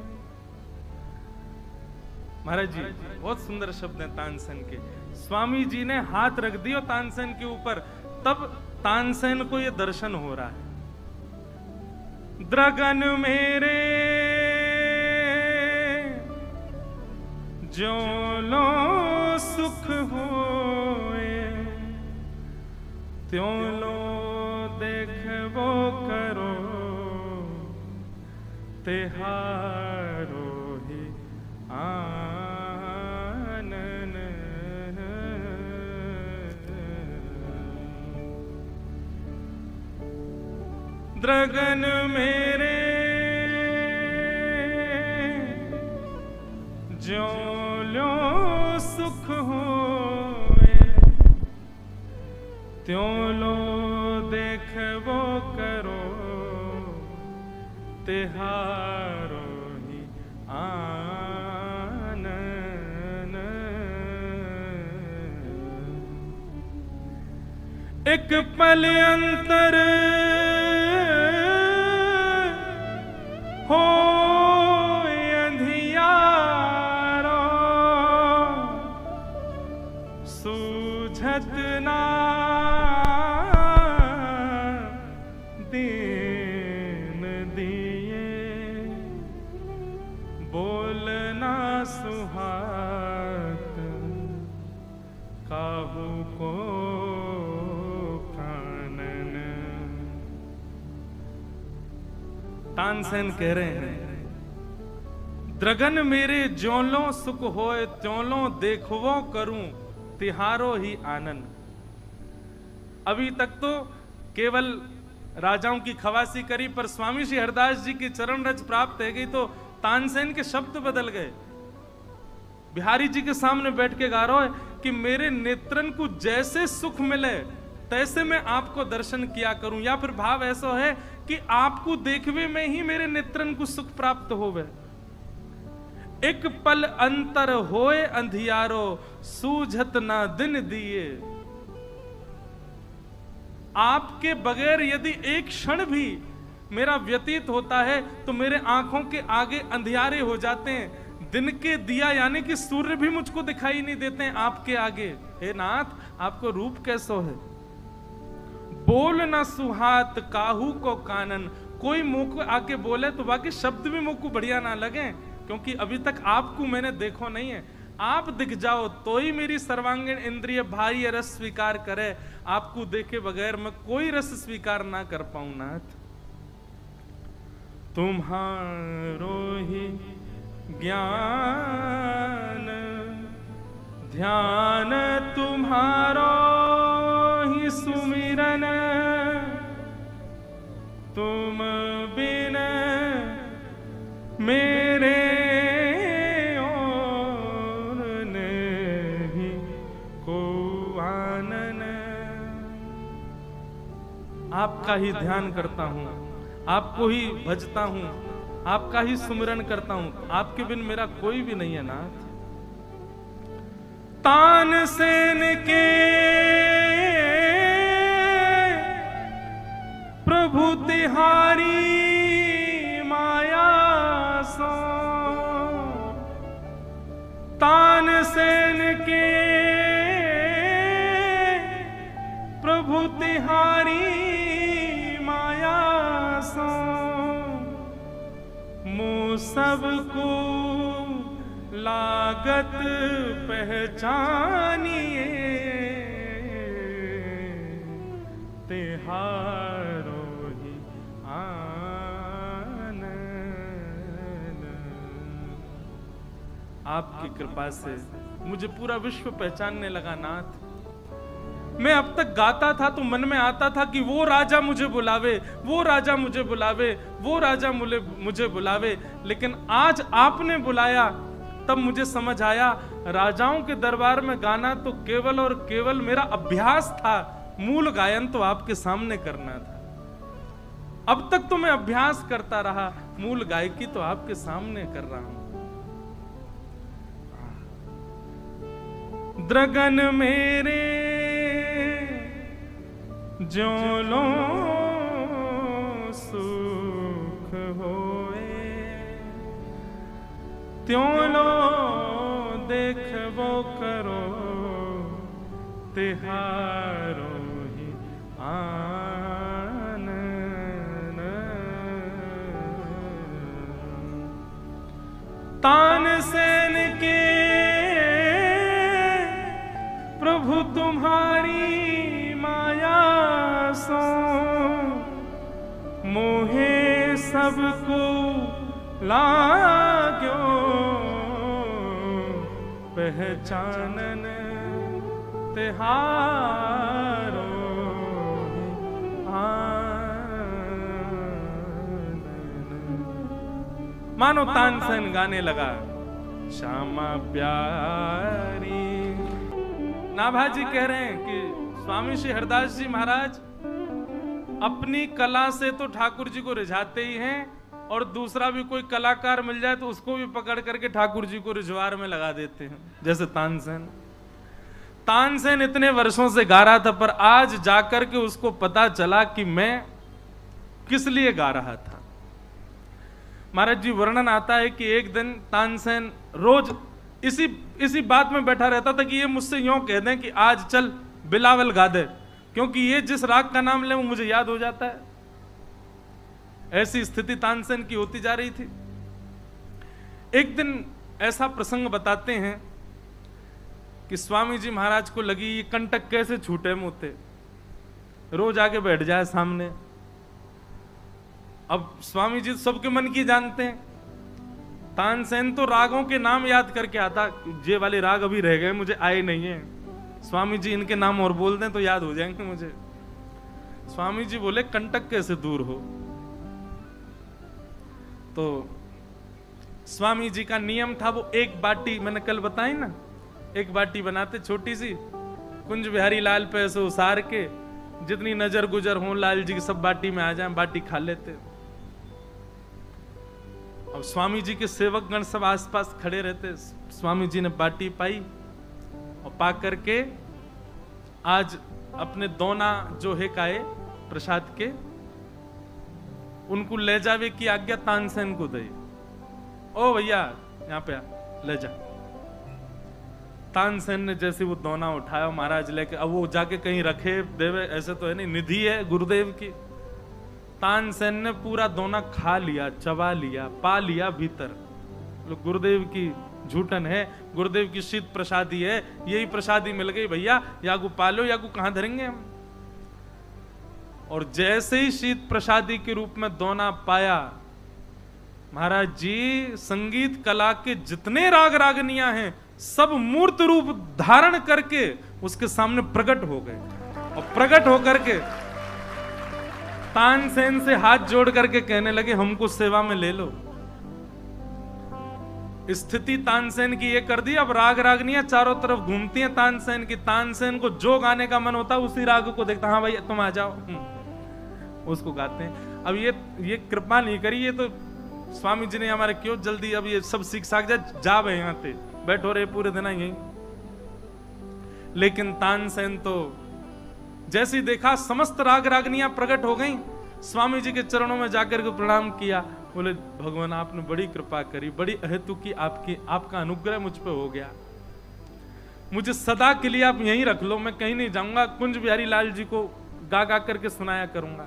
महाराज जी बहुत सुंदर शब्द है तानसेन के। स्वामी जी ने हाथ रख दिया तानसेन के ऊपर, तब तानसेन को ये दर्शन हो रहा है। द्रगन मेरे जोलो सुख होए, त्यों लो देखबो करो, तेहारो ही आनन। द्रगन मेरे जोलो सुख होए, त्यों लो देखबो करो, तेहारो ही आनन। एक पल अंतर हो अंधियारो, सूझत ना दीन दिए, बोलना सुहात काहू को कानन। तानसेन कह रहे हैं द्रगन मेरे ज्योलो सुख होए, त्योलो देखवो करूं, तिहारो ही आनंद। अभी तक तो केवल राजाओं की खवासी करी, पर स्वामी श्री हरदास जी की चरण रज प्राप्त है गई तो तानसेन के शब्द बदल गए। बिहारी जी के सामने बैठ के गा रहा है कि मेरे नेत्रन को जैसे सुख मिले तैसे मैं आपको दर्शन किया करूं, या फिर भाव ऐसा है कि आपको देखवे में ही मेरे नेत्रन को सुख प्राप्त होवे। एक पल अंतर होए अंधियारो, सूझत ना दिन दिए। आपके बगैर यदि एक क्षण भी मेरा व्यतीत होता है तो मेरे आंखों के आगे अंधियारे हो जाते हैं। दिन के दिया यानी कि सूर्य भी मुझको दिखाई नहीं देते हैं आपके आगे। हे नाथ आपको रूप कैसो है। बोल ना सुहात काहू को कानन, कोई मुंह को आके बोले तो बाकी शब्द भी मुंह को बढ़िया ना लगे, क्योंकि अभी तक आपको मैंने देखो नहीं है। आप दिख जाओ तो ही मेरी सर्वांगीण इंद्रिय भाई रस स्वीकार करे, आपको देखे बगैर मैं कोई रस स्वीकार ना कर पाऊं नाथ। तुम्हारो ही ज्ञान ध्यान, तुम्हारो ही सुमिरन, तुम मेरे और नहीं को आनन। आपका ही ध्यान करता हूं, आपको ही भजता हूं, आपका ही सुमिरन करता हूं, आपके बिन मेरा कोई भी नहीं है नाथ। तानसेन के प्रभु तिहारी माया सो, तानसेन के प्रभु तिहारी माया सो, मुँह सबको लागत पहचानिए, तिहारो ही आनंद। आपकी कृपा से मुझे पूरा विश्व पहचानने लगा नाथ। मैं अब तक गाता था तो मन में आता था कि वो राजा मुझे बुलावे, वो राजा मुझे बुलावे, वो राजा मुझे बुलावे, लेकिन आज आपने बुलाया तब मुझे समझ आया राजाओं के दरबार में गाना तो केवल और केवल मेरा अभ्यास था, मूल गायन तो आपके सामने करना था। अब तक तो मैं अभ्यास करता रहा, मूल गायकी तो आपके सामने कर रहा हूं। द्रगन मेरे ज्यों लो सुख होए, त्यों लो देखबो करो, तिहारो ही आनन। तानसेन के प्रभु तुम्हारी माया सो, मोहे सबको लाग्यो पहचानन, तिहारो आनन। मानो तानसेन गाने लगा, श्यामा प्यारी। नाभाजी कह रहे हैं कि स्वामी श्री हरदास जी महाराज अपनी कला से तो ठाकुर जी को रिझाते ही हैं, और दूसरा भी कोई कलाकार मिल जाए तो उसको भी पकड़ करके ठाकुर जी को रिझवार में लगा देते हैं। जैसे तानसेन, तानसेन इतने वर्षों से गा रहा था, पर आज जाकर के उसको पता चला कि मैं किस लिए गा रहा था। महाराज जी वर्णन आता है कि एक दिन तानसेन रोज इसी बात में बैठा रहता था कि ये मुझसे यूं कह दें कि आज चल बिलावल गा दे, क्योंकि ये जिस राग का नाम ले वो मुझे याद हो जाता है। ऐसी स्थिति तानसेन की होती जा रही थी। एक दिन ऐसा प्रसंग बताते हैं कि स्वामी जी महाराज को लगी ये कंटक कैसे छूटे मुँह, रोज आके बैठ जाए सामने। अब स्वामी जी सबके मन की जानते हैं, तानसेन तो रागों के नाम याद करके आता, ये वाले राग अभी रह गए मुझे आए नहीं है, स्वामी जी इनके नाम और बोल दें तो याद हो जाएंगे मुझे। स्वामी जी बोले कंटक कैसे दूर हो। तो स्वामी जी का नियम था, वो एक बाटी, मैंने कल बताई ना, एक बाटी बनाते छोटी सी, कुंज बिहारी लाल पे ऐसे उसार के जितनी नजर गुजर हो लाल जी की सब बाटी में आ जाए, बाटी खा लेते। अब स्वामी जी के सेवक गण सब आसपास खड़े रहते। स्वामी जी ने बाटी पाई और पा करके आज अपने दोना जो है काए प्रसाद के, उनको ले जावे की आज्ञा तानसेन को दे। ओ भैया यहाँ पे ले जा। तानसेन ने जैसे वो दोना उठाया महाराज लेके, अब वो जाके कहीं रखे देवे ऐसे तो है नहीं, निधि है गुरुदेव की। तानसेन ने पूरा दोना खा लिया, चबा लिया, पा लिया भीतर। गुरुदेव की झूठन है, गुरुदेव की शीत प्रसादी है, यही प्रसादी मिल गई भैया, यागू पालो यागू कहां धरेंगे हम। और जैसे ही शीत प्रसादी के रूप में दोना पाया, महाराज जी संगीत कला के जितने राग रागनियां हैं सब मूर्त रूप धारण करके उसके सामने प्रकट हो गए। और प्रकट होकर के तानसेन से हाथ जोड़ करके कहने लगे हमको सेवा में ले लो। स्थिति तानसेन की ये कर दी, अब राग रागनियां चारों तरफ घूमती हैं तानसेन की। तानसेन को जो गाने का मन होता है उसी राग को देखता, हाँ भाई तुम आ जाओ, उसको गाते हैं। अब ये कृपा नहीं करी, ये तो स्वामी जी ने हमारे क्यों जल्दी अब ये सब सीख साख जा भाई यहाँ पे बैठो रे पूरे दिन यही। लेकिन तानसेन तो जैसे ही देखा समस्त राग रागनियां प्रकट हो गई, स्वामी जी के चरणों में जाकर के प्रणाम किया, बोले भगवान आपने बड़ी कृपा करी, बड़ी अहेतु की आपका अनुग्रह मुझ पे हो गया, मुझे सदा के लिए आप यहीं रख लो, मैं कहीं नहीं जाऊंगा, कुंज बिहारी लाल जी को गा गा करके सुनाया करूंगा।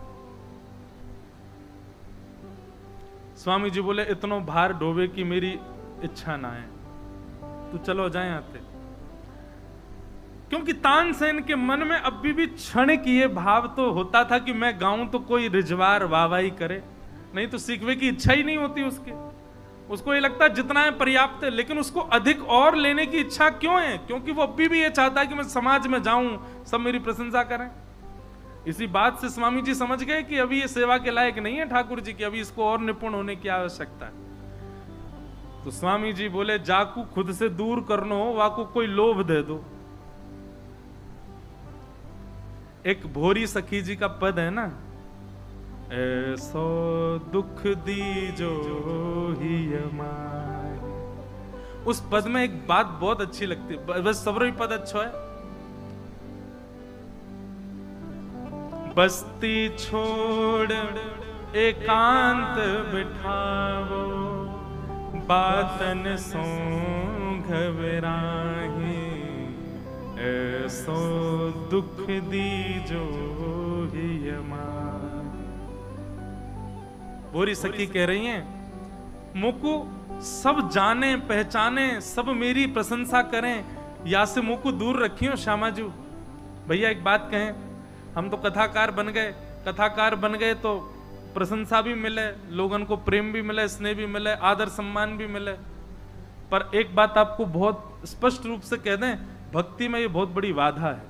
स्वामी जी बोले इतना भार डोबे की मेरी इच्छा ना है, तू चलो जाए आते। क्योंकि तानसेन के मन में अभी भी क्षण की ये भाव तो होता था कि मैं गाऊं तो कोई रिजवार वाहवाही करे, नहीं तो सीखने की इच्छा ही नहीं होती उसको ये लगता जितना है पर्याप्त है। लेकिन उसको अधिक और लेने की इच्छा क्यों है? क्योंकि वो अभी भी ये चाहता है कि मैं समाज में जाऊं, सब मेरी प्रशंसा करें। इसी बात से स्वामी जी समझ गए कि अभी ये सेवा के लायक नहीं है ठाकुर जी की, अभी इसको और निपुण होने की आवश्यकता है। तो स्वामी जी बोले जाकू खुद से दूर करनो वाकू कोई लोभ दे दो। एक भोरी सखी जी का पद है ना, ऐसो दुख दीजो ही हमारे, उस पद में एक बात बहुत अच्छी लगती है, बस सबरो ही पद अच्छा है। बस्ती छोड़ एकांत बिठावो, बातन सो घबराही, ऐसो दुख दीजो ही हमारे। बोरी सखी कह रही हैं मुकु सब जाने पहचाने, सब मेरी प्रशंसा करें, या से मुकु दूर रखियो श्यामाजू। भैया एक बात कहें, हम तो कथाकार बन गए, कथाकार बन गए तो प्रशंसा भी मिले, लोगों को प्रेम भी मिले, स्नेह भी मिले, आदर सम्मान भी मिले, पर एक बात आपको बहुत स्पष्ट रूप से कह दें, भक्ति में ये बहुत बड़ी बाधा है।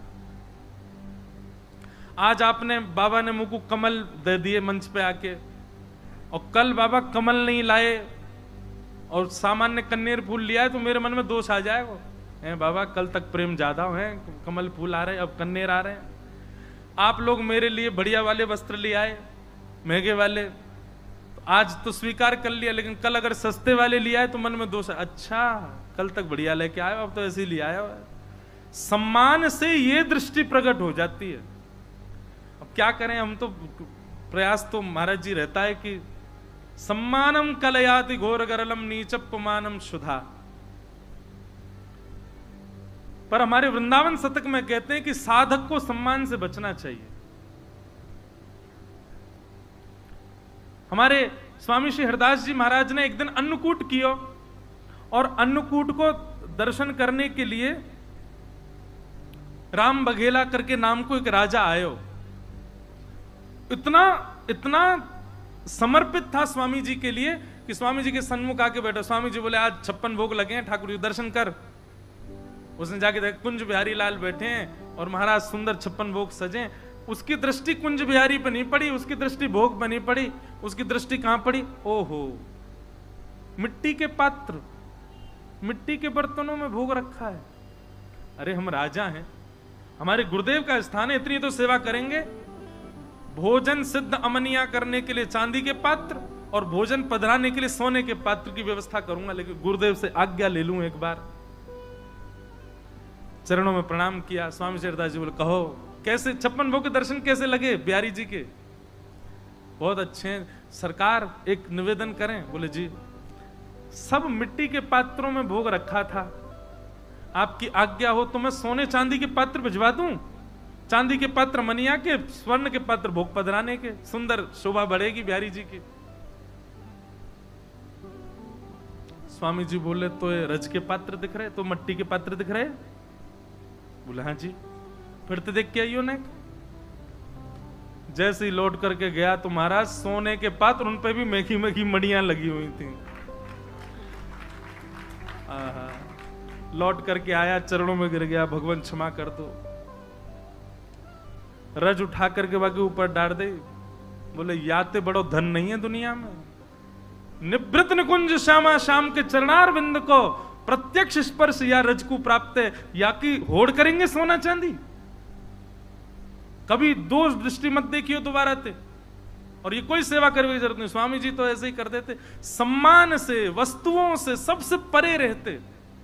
आज आपने बाबा ने मुझको कमल दे दिए मंच पे आके, और कल बाबा कमल नहीं लाए और सामान्य कन्नेर फूल लिया है, तो मेरे मन में दोष आ जाएगा, हैं बाबा कल तक प्रेम ज्यादा है, कमल फूल आ रहे अब कन्नेर आ रहे हैं। आप लोग मेरे लिए बढ़िया वाले वस्त्र ले आए, महंगे वाले, तो आज तो स्वीकार कर लिया, लेकिन कल अगर सस्ते वाले ले आए तो मन में दोष है, अच्छा कल तक बढ़िया लेके आए अब तो ऐसे ही ले आया। सम्मान से ये दृष्टि प्रकट हो जाती है। अब क्या करें, हम तो प्रयास तो महाराज जी रहता है कि सम्मानम कलयाति घोर गरलम नीचपमानम शुधा, पर हमारे वृंदावन शतक में कहते हैं कि साधक को सम्मान से बचना चाहिए। हमारे स्वामी श्री हरदास जी महाराज ने एक दिन अन्नकूट किया, और अन्नकूट को दर्शन करने के लिए राम बघेला करके नाम को एक राजा आयो, इतना समर्पित था स्वामी जी के लिए कि स्वामी जी के सन्मुख आके बैठा। स्वामी जी बोले आज 56 भोग लगे हैं, ठाकुर जी दर्शन कर। उसने जाके देखा कुंज बिहारी लाल बैठे हैं और महाराज सुंदर 56 भोग सजे। उसकी दृष्टि कुंज बिहारी पर नहीं पड़ी, उसकी दृष्टि भोग पर नहीं पड़ी, उसकी दृष्टि कहां पड़ी? ओहो, मिट्टी के पात्र, मिट्टी के बर्तनों में भोग रखा है। अरे हम राजा हैं, हमारे गुरुदेव का स्थान है, इतनी तो सेवा करेंगे। भोजन सिद्ध अमनिया करने के लिए चांदी के पात्र और भोजन पधराने के लिए सोने के पात्र की व्यवस्था करूंगा, लेकिन गुरुदेव से आज्ञा ले लूं एक बार। चरणों में प्रणाम किया। स्वामी शेरदास जी बोले कहो कैसे 56 भोग के दर्शन कैसे लगे बिहारी जी के? बहुत अच्छे हैं सरकार, एक निवेदन करें। बोले जी, सब मिट्टी के पात्रों में भोग रखा था, आपकी आज्ञा हो तो मैं सोने चांदी के पात्र भिजवा दूं। चांदी के पात्र मनिया के, स्वर्ण के पात्र भोग पधराने के, सुंदर शोभा बढ़ेगी बिहारी जी की। स्वामी जी बोले तो ये रज के पात्र दिख रहे, तो मट्टी के पात्र दिख रहे? बोले हाँ जी। फिर तो देख के आइयो ने। जैसे ही लौट करके गया तो महाराज सोने के पात्र, उन पे भी मेघी मेघी मड़ियां लगी हुई थी। लौट करके आया, चरणों में गिर गया, भगवान क्षमा कर दो। रज उठा करके बाकी ऊपर डाल दे। बोले याते बड़ो धन नहीं है दुनिया में, निवृत्त निकुंज श्यामा श्याम के चरणार बिंद को प्रत्यक्ष स्पर्श या रजकू प्राप्त है, या कि होड़ करेंगे सोना चांदी। कभी दोष दृष्टि मत देखियो दोबारा थे। और ये कोई सेवा करने की जरूरत नहीं, स्वामी जी तो ऐसे ही कर देते, सम्मान से, वस्तुओं से, सबसे परे रहते।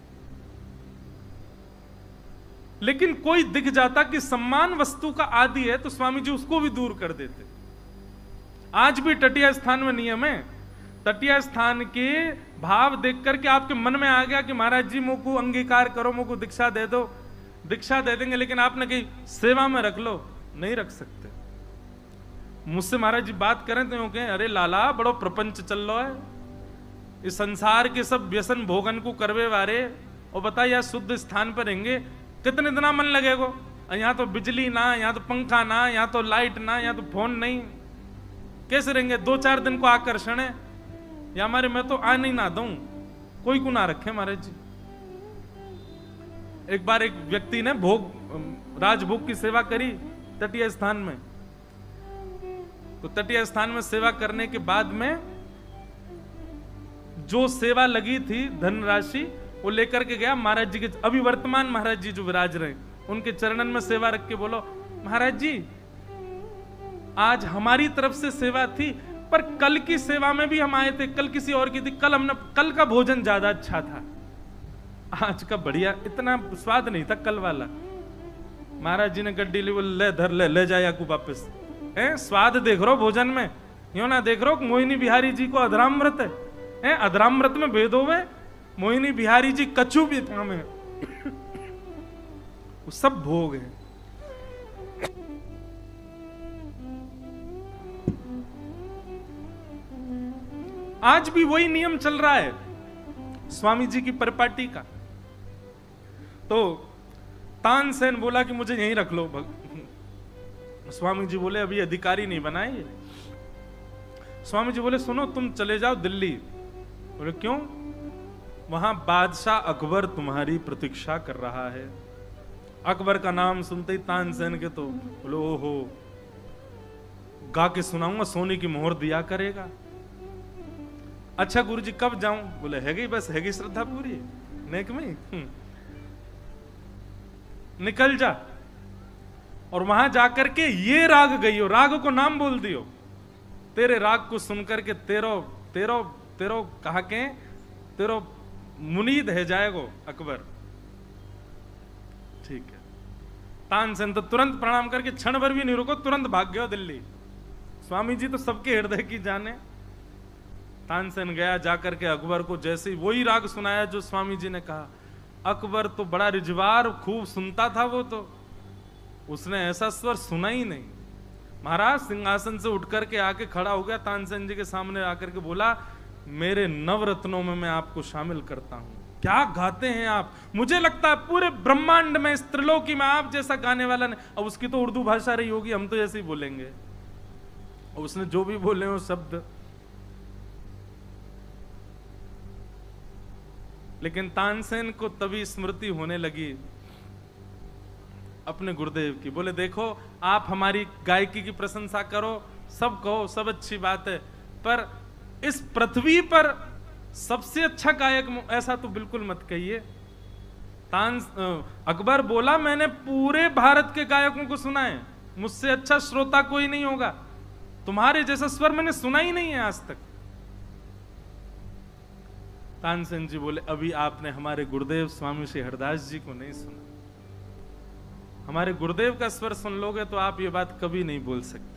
लेकिन कोई दिख जाता कि सम्मान वस्तु का आदि है, तो स्वामी जी उसको भी दूर कर देते। आज भी तटीय स्थान में नियम है, तटीय स्थान के भाव देख करके आपके मन में आ गया कि महाराज जी मुझको अंगीकार करो, मुझको दीक्षा दे दो, दीक्षा दे देंगे, लेकिन आपने कही सेवा में रख लो, नहीं रख सकते। मुझसे महाराज जी बात करें तो कहें, अरे लाला बड़ो प्रपंच चल रहा है, इस संसार के सब व्यसन भोगन को करवे वारे, और बताइए शुद्ध स्थान पर रहेंगे कितने दिना मन लगेगो। यहाँ तो बिजली ना, यहाँ तो पंखा ना, यहाँ तो लाइट ना, यहाँ तो फोन नहीं, कैसे रहेंगे? 2-4 दिन को आकर्षण है, या हमारे मैं तो आ नहीं ना दूं, कोई को ना रखे महाराज जी। एक बार एक व्यक्ति ने राजभोग की सेवा करी तटीय स्थान में। तो तटीय स्थान में सेवा करने के बाद में जो सेवा लगी थी धनराशि वो लेकर के गया महाराज जी के, अभी वर्तमान महाराज जी जो विराज रहे, उनके चरणन में सेवा रख के बोलो, महाराज जी आज हमारी तरफ से सेवा थी, पर कल की सेवा में भी हम आए थे, कल किसी और की थी, कल का भोजन ज्यादा अच्छा था, आज का बढ़िया इतना स्वाद नहीं था कल वाला। महाराज जी ने गड्डी ली, बोले ले धर, ले जाया को वापस। स्वाद देख रो भोजन में, यो ना देख रो मोहिनी बिहारी जी को अधरामृत है, अधरामृत में भेद होवे, मोहिनी बिहारी जी कछु भी में वो सब भोग है। आज भी वही नियम चल रहा है स्वामी जी की परिपाटी का। तो तानसेन बोला कि मुझे यहीं रख लो। स्वामी जी बोले अभी अधिकारी नहीं बनाए। स्वामी जी बोले सुनो तुम चले जाओ दिल्ली। बोले क्यों? वहां बादशाह अकबर तुम्हारी प्रतीक्षा कर रहा है। अकबर का नाम सुनते ही तानसेन के तो बोले ओहो, गा के सुनाऊंगा, सोने की मोहर दिया करेगा। अच्छा गुरुजी कब जाऊं? बोले हैगी, बस हैगी श्रद्धा पूरी नेक में, निकल जा। और वहां जाकर के ये राग गई, राग को नाम बोल दियो, तेरे राग को सुनकर के तेरो कहा के तेरो मुनीद है जाएगो अकबर। ठीक है। तानसेन तो तुरंत प्रणाम करके क्षण भर भी नहीं रुको, तुरंत भाग गया दिल्ली। स्वामी जी तो सबके हृदय की जाने। तानसेन गया, जाकर के अकबर को जैसे ही वही राग सुनाया जो स्वामी जी ने कहा। अकबर तो बड़ा रिजवार खूब सुनता था, वो तो उसने ऐसा स्वर सुना ही नहीं। महाराज सिंहासन से उठकर के आके खड़ा हो गया, तानसेन जी के सामने आकर के बोला मेरे नवरत्नों में मैं आपको शामिल करता हूं। क्या गाते हैं आप, मुझे लगता है पूरे ब्रह्मांड में इस त्रिलोकी में आप जैसा गाने वाला नहीं। अब उसकी तो उर्दू भाषा रही होगी, हम तो ऐसे ही बोलेंगे, और उसने जो भी बोले वो शब्द। लेकिन तानसेन को तभी स्मृति होने लगी अपने गुरुदेव की। बोले देखो आप हमारी गायकी की प्रशंसा करो, सब कहो, सब अच्छी बात है, पर इस पृथ्वी पर सबसे अच्छा गायक ऐसा तो बिल्कुल मत कहिए। अकबर बोला मैंने पूरे भारत के गायकों को सुना है, मुझसे अच्छा श्रोता कोई नहीं होगा, तुम्हारे जैसा स्वर मैंने सुना ही नहीं है आज तक। तानसेन जी बोले अभी आपने हमारे गुरुदेव स्वामी श्री हरदास जी को नहीं सुना। हमारे गुरुदेव का स्वर सुन लोगे तो आप ये बात कभी नहीं बोल सकते।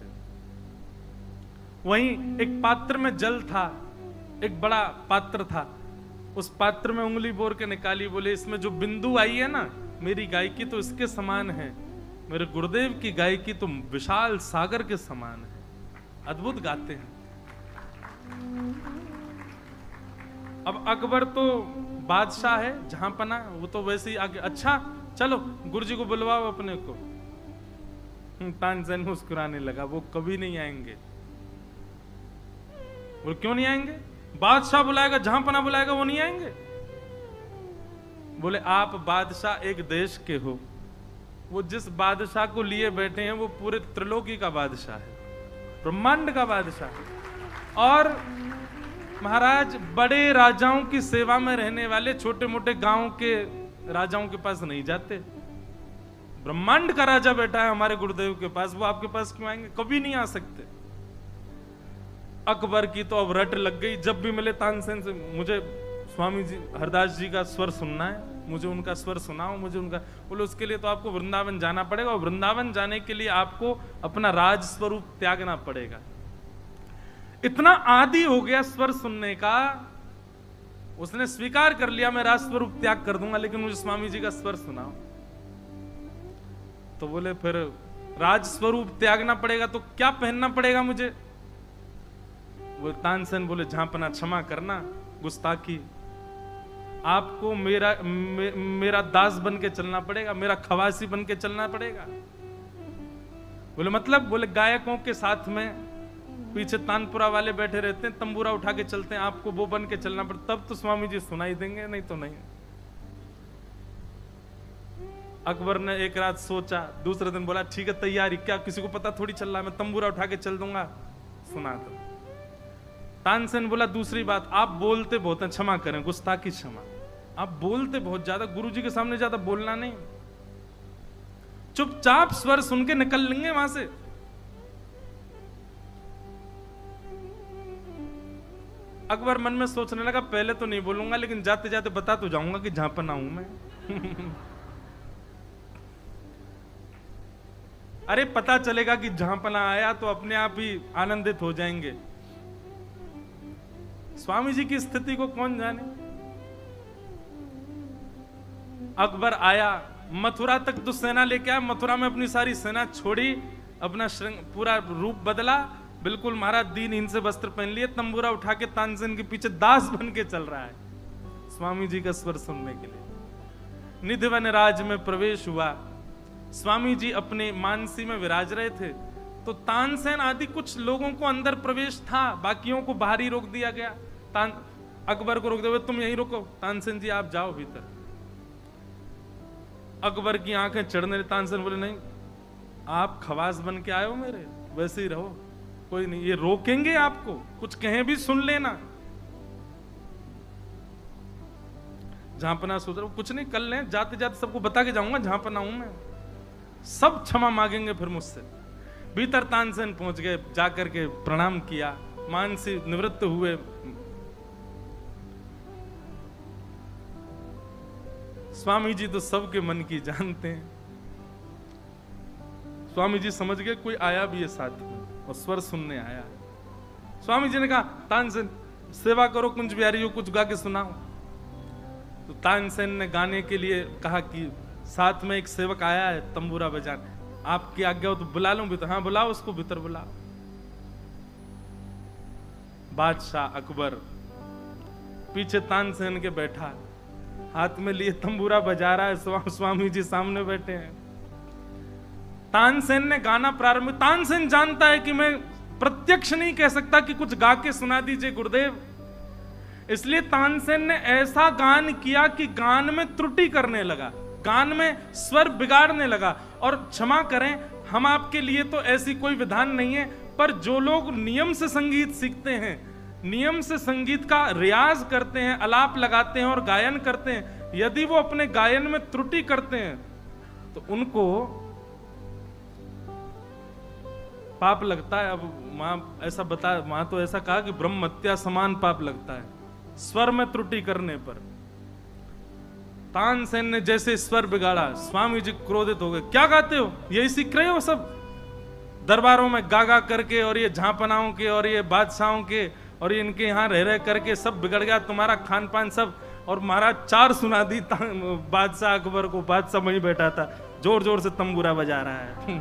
वहीं एक पात्र में जल था, एक बड़ा पात्र था, उस पात्र में उंगली बोर के निकाली, बोले इसमें जो बिंदु आई है ना, मेरी गायकी तो इसके समान है, मेरे गुरुदेव की गायकी तो विशाल सागर के समान है, अद्भुत गाते हैं। अब अकबर तो बादशाह है, जहां पना वो तो वैसे ही आगे, अच्छा चलो गुरुजी को बुलवाओ अपने को। तानसेन मुस्कुराने लगा, वो कभी नहीं आएंगे। बोले क्यों नहीं आएंगे? बादशाह बुलाएगा, जहां पना बुलाएगा वो नहीं आएंगे। बोले आप बादशाह एक देश के हो, वो जिस बादशाह को लिए बैठे हैं वो पूरे त्रिलोकी का बादशाह है, ब्रह्मांड का बादशाह है। और महाराज बड़े राजाओं की सेवा में रहने वाले छोटे मोटे गांव के राजाओं के पास नहीं जाते। ब्रह्मांड का राजा बैठा है हमारे गुरुदेव के पास, वो आपके पास क्यों आएंगे? कभी नहीं आ सकते। अकबर की तो अब रट लग गई, जब भी मिले तानसेन से, मुझे स्वामी जी हरदास जी का स्वर सुनना है, मुझे उनका स्वर सुनाओ, मुझे उनका। बोले उसके लिए तो आपको वृंदावन जाना पड़ेगा, और वृंदावन जाने के लिए आपको अपना राज स्वरूप त्यागना पड़ेगा। इतना आदी हो गया स्वर सुनने का, उसने स्वीकार कर लिया मैं राज स्वरूप त्याग कर दूंगा, लेकिन मुझे स्वामी जी का स्वर सुनाओ। तो बोले फिर राज स्वरूप त्यागना पड़ेगा तो क्या पहनना पड़ेगा मुझे? वो तानसेन बोले झांपना क्षमा करना, गुस्ताखी, आपको मेरा दास बन के चलना पड़ेगा, मेरा खवासी बन के चलना पड़ेगा। बोले मतलब? बोले गायकों के साथ में पीछे तानपुरा वाले बैठे रहते हैं, तंबूरा उठा के चलते हैं, आपको वो बन के चलना पड़ता, तब तो स्वामी जी सुनाई देंगे, नहीं तो नहीं। अकबर ने एक रात सोचा, दूसरे दिन बोला ठीक है तैयारी, क्या किसी को पता थोड़ी चल रहा है, मैं तंबूरा उठा के चल दूंगा, सुना दो। तानसेन बोला दूसरी बात, आप बोलते बहुत हैं, क्षमा करें, गुस्ताखी क्षमा, आप बोलते बहुत ज्यादा, गुरुजी के सामने ज्यादा बोलना नहीं, चुपचाप स्वर सुन के निकल लेंगे वहां से। अकबर मन में सोचने लगा पहले तो नहीं बोलूंगा, लेकिन जाते जाते बता तो जाऊंगा कि झांपना हूं मैं। अरे पता चलेगा कि झांपना आया तो अपने आप ही आनंदित हो जाएंगे। स्वामी जी की स्थिति को कौन जाने। अकबर आया, मथुरा तक तो सेना लेके आया, मथुरा में अपनी सारी सेना छोड़ी, अपना पूरा रूप बदला, बिल्कुल महाराज दीनहीन से वस्त्र पहन लिए, तंबूरा उठा के तानसेन के पीछे दास बन के चल रहा है स्वामी जी का स्वर सुनने के लिए। निधिवन राज में प्रवेश हुआ, स्वामी जी अपने मानसी में विराज रहे थे, तो तानसेन आदि कुछ लोगों को अंदर प्रवेश था, बाकियों को बाहर ही रोक दिया गया। अकबर को रोक दिया, तुम यहीं रुको, तानसेन जी आप जाओ भीतर। अकबर की आंखें चढ़ने, तानसेन बोले नहीं, आप खवास बन के आए हो मेरे, वैसे ही रहो, कोई नहीं, ये रोकेंगे आपको, कुछ कहें भी सुन लेना। झांपना सोच रहा हूं, कुछ नहीं, कल लें, जाते जाते सबको बता के जाऊंगा झांपना हूं मैं, सब क्षमा मांगेंगे फिर मुझसे। भीतर तानसेन पहुंच गए, जाकर के प्रणाम किया, मानसी निवृत्त हुए। स्वामी जी तो सबके मन की जानते हैं। स्वामी जी समझ गए कोई आया भी है साथ में, और स्वर सुनने आया। स्वामी जी ने कहा तानसेन सेवा करो, कुंज बिहारी को कुछ गा के सुनाओ। तो तानसेन ने गाने के लिए कहा कि साथ में एक सेवक आया है तंबूरा बजाने, आपकी आज्ञा हो तो बुला लूं भीतर? हाँ बुलाओ उसको भीतर बुलाओ। बादशाह अकबर पीछे तानसेन के बैठा, हाथ में लिए तंबूरा बजा रहा है, स्वामी जी सामने बैठे हैं। तानसेन ने गाना प्रारंभ, तानसेन जानता है कि मैं प्रत्यक्ष नहीं कह सकता कि कुछ गा के सुना दीजिए गुरुदेव, इसलिए तानसेन ने ऐसा गान किया कि गान में त्रुटि करने लगा, गान में स्वर बिगाड़ने लगा। और क्षमा करें, हम आपके लिए तो ऐसी कोई विधान नहीं है, पर जो लोग नियम से संगीत सीखते हैं, नियम से संगीत का रियाज करते हैं, अलाप लगाते हैं और गायन करते हैं, यदि वो अपने गायन में त्रुटि करते हैं तो उनको पाप लगता है। अब मां ऐसा बता, मां तो ऐसा कहा कि ब्रह्म हत्या समान पाप लगता है स्वर में त्रुटि करने पर। तानसेन ने जैसे स्वर बिगाड़ा, स्वामी जी क्रोधित हो गए, क्या गाते हो, यही सीख रहे हो सब दरबारों में गा गा करके, और ये झांपनाओं के और ये बादशाहों के और ये इनके यहाँ रह रह करके सब बिगड़ गया तुम्हारा खान पान सब। और महाराज चार सुना दी बादशाह अकबर को, बादशाह वहीं बैठा था, जोर जोर से तंबूरा बजा रहा है।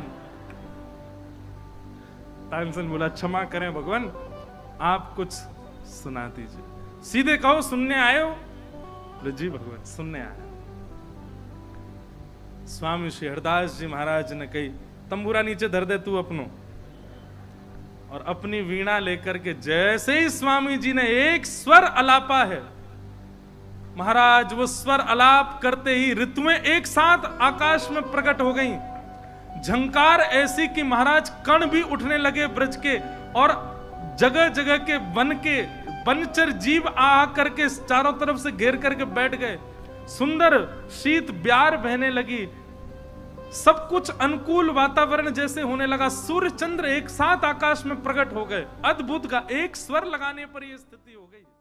तानसेन बोला क्षमा करें भगवान, आप कुछ सुना दीजिए। सीधे कहो सुनने आए हो? जी भगवान सुनने आया। स्वामी श्री हरदास जी महाराज ने कही तंबूरा नीचे धर दे तू अपनो, और अपनी वीणा लेकर के जैसे ही स्वामी जी ने एक स्वर अलापा है, महाराज वो स्वर अलाप करते ही ऋतुएं एक साथ आकाश में प्रकट हो गईं। झंकार ऐसी कि महाराज कण भी उठने लगे ब्रज के, और जगह जगह के वन के वनचर जीव आ करके चारों तरफ से घेर करके बैठ गए। सुंदर शीत ब्यार बहने लगी, सब कुछ अनुकूल वातावरण जैसे होने लगा। सूर्य चंद्र एक साथ आकाश में प्रकट हो गए। अद्भुत का एक स्वर लगाने पर यह स्थिति हो गई।